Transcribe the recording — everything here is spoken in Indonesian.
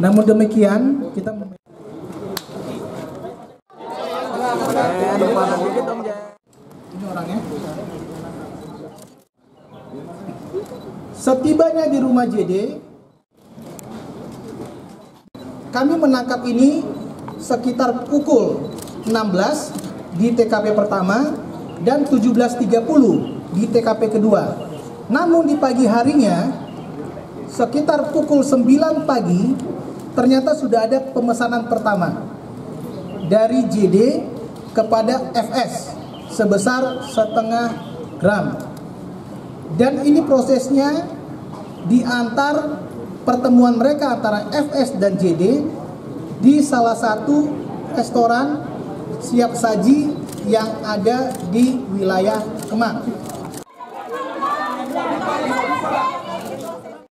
Namun demikian, kita ini orangnya. Setibanya di rumah JD, kami menangkap ini sekitar pukul 16 di TKP pertama dan 17.30 di TKP kedua. Namun di pagi harinya, sekitar pukul 9 pagi, ternyata sudah ada pemesanan pertama dari JD kepada FS sebesar 0,5 gram. Dan ini prosesnya diantar pertemuan mereka antara FS dan JD di salah satu restoran siap saji yang ada di wilayah Kemang.